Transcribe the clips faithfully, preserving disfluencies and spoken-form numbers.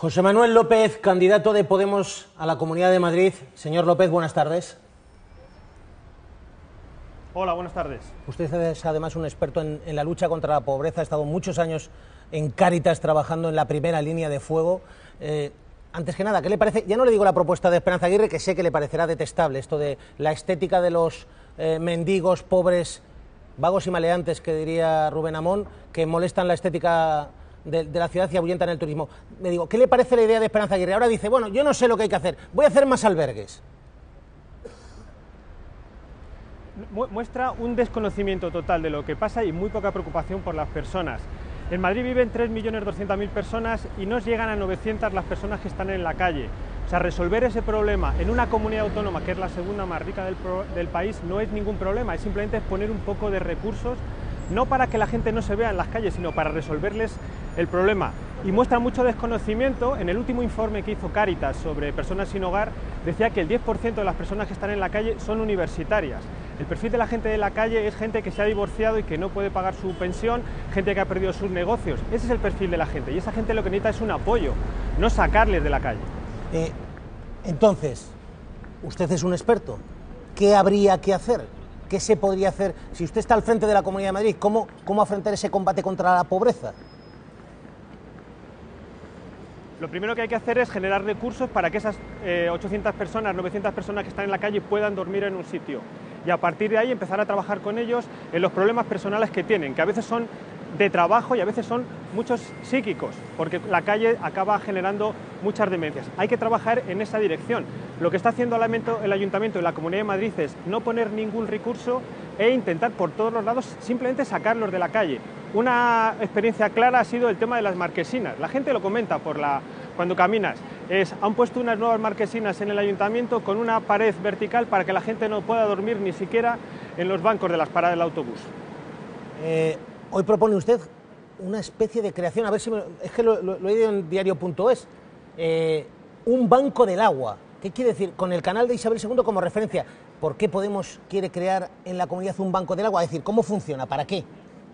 José Manuel López, candidato de Podemos a la Comunidad de Madrid. Señor López, buenas tardes. Hola, buenas tardes. Usted es además un experto en, en la lucha contra la pobreza, ha estado muchos años en Cáritas trabajando en la primera línea de fuego. Eh, antes que nada, ¿qué le parece? Ya no le digo la propuesta de Esperanza Aguirre, que sé que le parecerá detestable, esto de la estética de los eh, mendigos, pobres, vagos y maleantes, que diría Rubén Amón, que molestan la estética de, de la ciudad y ahuyentan el turismo. Me digo, ¿qué le parece la idea de Esperanza Aguirre? Ahora dice, bueno, yo no sé lo que hay que hacer, voy a hacer más albergues. Muestra un desconocimiento total de lo que pasa y muy poca preocupación por las personas. En Madrid viven tres millones doscientas mil personas y no llegan a novecientas las personas que están en la calle. O sea, resolver ese problema en una comunidad autónoma que es la segunda más rica del, pro, del país no es ningún problema, es simplemente poner un poco de recursos, no para que la gente no se vea en las calles, sino para resolverles el problema. Y muestra mucho desconocimiento. En el último informe que hizo Cáritas sobre personas sin hogar, decía que el diez por ciento de las personas que están en la calle son universitarias. El perfil de la gente de la calle es gente que se ha divorciado y que no puede pagar su pensión, gente que ha perdido sus negocios. Ese es el perfil de la gente y esa gente lo que necesita es un apoyo, no sacarles de la calle. Eh, entonces, usted es un experto. ¿Qué habría que hacer? ¿Qué se podría hacer? Si usted está al frente de la Comunidad de Madrid, ¿cómo, cómo afrontar ese combate contra la pobreza? Lo primero que hay que hacer es generar recursos para que esas eh, ochocientas personas, novecientas personas que están en la calle puedan dormir en un sitio. Y a partir de ahí empezar a trabajar con ellos en los problemas personales que tienen, que a veces son de trabajo y a veces son muchos psíquicos, porque la calle acaba generando muchas demencias. Hay que trabajar en esa dirección. Lo que está haciendo el Ayuntamiento y la Comunidad de Madrid es no poner ningún recurso e intentar por todos los lados simplemente sacarlos de la calle. Una experiencia clara ha sido el tema de las marquesinas. La gente lo comenta por la, cuando caminas. Es, han puesto unas nuevas marquesinas en el Ayuntamiento con una pared vertical para que la gente no pueda dormir ni siquiera en los bancos de las paradas del autobús. Eh... Hoy propone usted una especie de creación, a ver si me, es que lo, lo, lo he leído en diario punto es, eh, un banco del agua. ¿Qué quiere decir? Con el canal de Isabel segundo como referencia. ¿Por qué Podemos quiere crear en la comunidad un banco del agua? Es decir, ¿cómo funciona? ¿Para qué?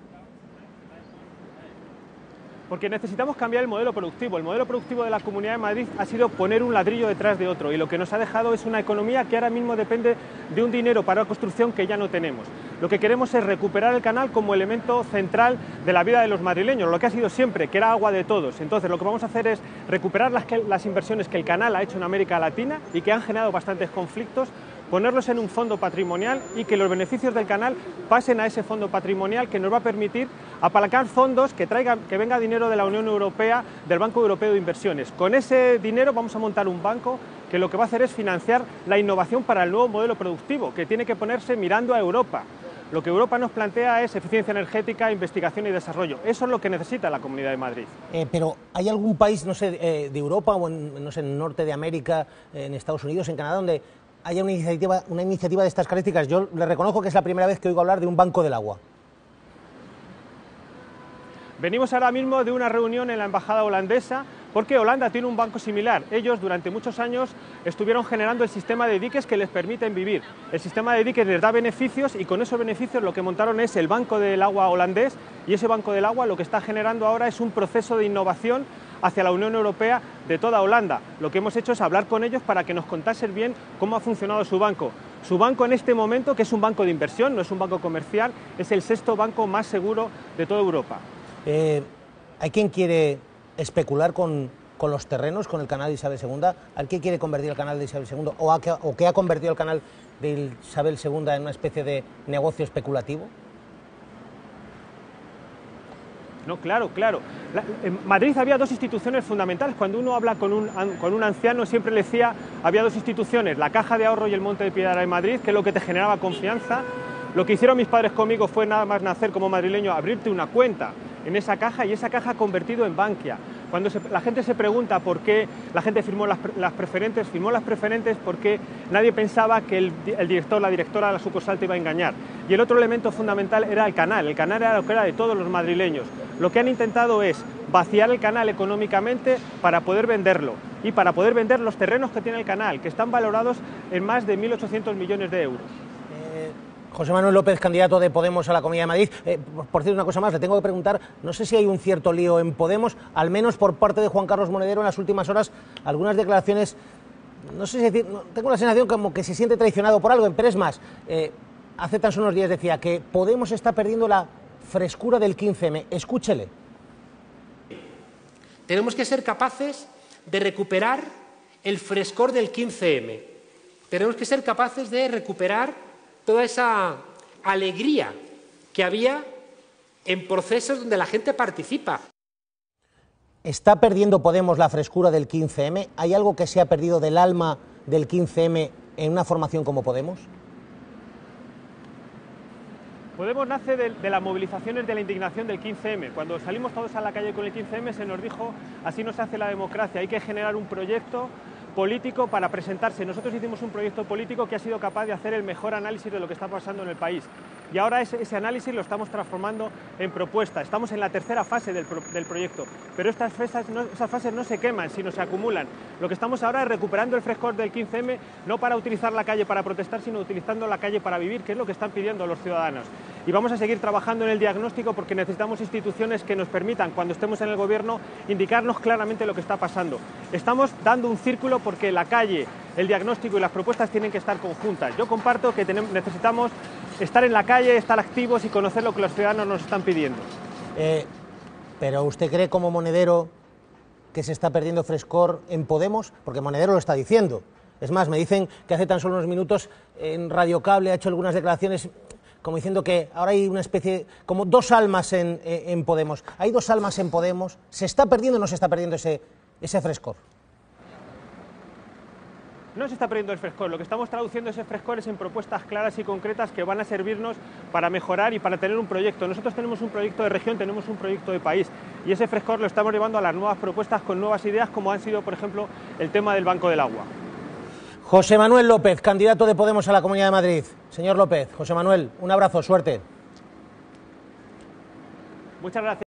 Porque necesitamos cambiar el modelo productivo. El modelo productivo de la Comunidad de Madrid ha sido poner un ladrillo detrás de otro y lo que nos ha dejado es una economía que ahora mismo depende de un dinero para la construcción que ya no tenemos. Lo que queremos es recuperar el canal como elemento central de la vida de los madrileños, lo que ha sido siempre, que era agua de todos. Entonces lo que vamos a hacer es recuperar las, que, las inversiones que el canal ha hecho en América Latina y que han generado bastantes conflictos, ponerlos en un fondo patrimonial y que los beneficios del canal pasen a ese fondo patrimonial que nos va a permitir apalancar fondos, que, traigan, que venga dinero de la Unión Europea, del Banco Europeo de Inversiones. Con ese dinero vamos a montar un banco que lo que va a hacer es financiar la innovación para el nuevo modelo productivo, que tiene que ponerse mirando a Europa. Lo que Europa nos plantea es eficiencia energética, investigación y desarrollo. Eso es lo que necesita la Comunidad de Madrid. Eh, pero ¿hay algún país, no sé, eh, de Europa o en, no sé, en el norte de América, eh, en Estados Unidos, en Canadá, donde haya una iniciativa, una iniciativa de estas características? Yo le reconozco que es la primera vez que oigo hablar de un banco del agua. Venimos ahora mismo de una reunión en la embajada holandesa porque Holanda tiene un banco similar. Ellos durante muchos años estuvieron generando el sistema de diques que les permiten vivir. El sistema de diques les da beneficios y con esos beneficios lo que montaron es el Banco del Agua holandés y ese Banco del Agua lo que está generando ahora es un proceso de innovación hacia la Unión Europea de toda Holanda. Lo que hemos hecho es hablar con ellos para que nos contasen bien cómo ha funcionado su banco. Su banco en este momento, que es un banco de inversión, no es un banco comercial, es el sexto banco más seguro de toda Europa. Eh, ¿Hay quien quiere especular con, con los terrenos, con el canal de Isabel segunda? ¿Hay quien quiere convertir el canal de Isabel segunda o, ha, o que ha convertido el canal de Isabel segunda en una especie de negocio especulativo? No, claro, claro. La, en Madrid había dos instituciones fundamentales. Cuando uno habla con un, con un anciano siempre le decía, había dos instituciones, la Caja de Ahorro y el Monte de Piedad en Madrid, que es lo que te generaba confianza. Lo que hicieron mis padres conmigo fue nada más nacer como madrileño, abrirte una cuenta en esa caja y esa caja ha convertido en Bankia. Cuando se, la gente se pregunta por qué la gente firmó las, las preferentes, firmó las preferentes porque nadie pensaba que el, el director, la directora de la sucursal te iba a engañar. Y el otro elemento fundamental era el canal. El canal era lo que era de todos los madrileños. Lo que han intentado es vaciar el canal económicamente para poder venderlo y para poder vender los terrenos que tiene el canal, que están valorados en más de mil ochocientos millones de euros. Eh, José Manuel López, candidato de Podemos a la Comunidad de Madrid. Eh, por, por cierto, una cosa más, le tengo que preguntar, no sé si hay un cierto lío en Podemos, al menos por parte de Juan Carlos Monedero en las últimas horas, algunas declaraciones, no sé si decir, no, tengo la sensación como que se siente traicionado por algo, pero es más, eh, hace tan solo unos días decía que Podemos está perdiendo la frescura del quince eme. Escúchele. Tenemos que ser capaces de recuperar el frescor del quince eme. Tenemos que ser capaces de recuperar toda esa alegría que había en procesos donde la gente participa. ¿Está perdiendo Podemos la frescura del quince eme? ¿Hay algo que se ha perdido del alma del quince eme en una formación como Podemos? Podemos nace de, de las movilizaciones de la indignación del quince eme. Cuando salimos todos a la calle con el quince eme se nos dijo, así no se hace la democracia, hay que generar un proyecto político para presentarse. Nosotros hicimos un proyecto político que ha sido capaz de hacer el mejor análisis de lo que está pasando en el país. Y ahora ese, ese análisis lo estamos transformando en propuesta. Estamos en la tercera fase del, pro, del proyecto, pero estas fases, no, esas fases no se queman, sino se acumulan. Lo que estamos ahora es recuperando el frescor del quince eme, no para utilizar la calle para protestar, sino utilizando la calle para vivir, que es lo que están pidiendo los ciudadanos. Y vamos a seguir trabajando en el diagnóstico porque necesitamos instituciones que nos permitan, cuando estemos en el gobierno, indicarnos claramente lo que está pasando. Estamos dando un círculo porque la calle, el diagnóstico y las propuestas tienen que estar conjuntas. Yo comparto que tenemos, necesitamos estar en la calle, estar activos y conocer lo que los ciudadanos nos están pidiendo. Eh, ¿Pero usted cree como Monedero que se está perdiendo frescor en Podemos? Porque Monedero lo está diciendo. Es más, me dicen que hace tan solo unos minutos en Radio Cable ha hecho algunas declaraciones como diciendo que ahora hay una especie, como dos almas en, en Podemos. ¿Hay dos almas en Podemos? ¿Se está perdiendo o no se está perdiendo ese, ese frescor? No se está perdiendo el frescor, lo que estamos traduciendo ese frescor es en propuestas claras y concretas que van a servirnos para mejorar y para tener un proyecto. Nosotros tenemos un proyecto de región, tenemos un proyecto de país y ese frescor lo estamos llevando a las nuevas propuestas con nuevas ideas como han sido, por ejemplo, el tema del Banco del Agua. José Manuel López, candidato de Podemos a la Comunidad de Madrid. Señor López, José Manuel, un abrazo, suerte. Muchas gracias.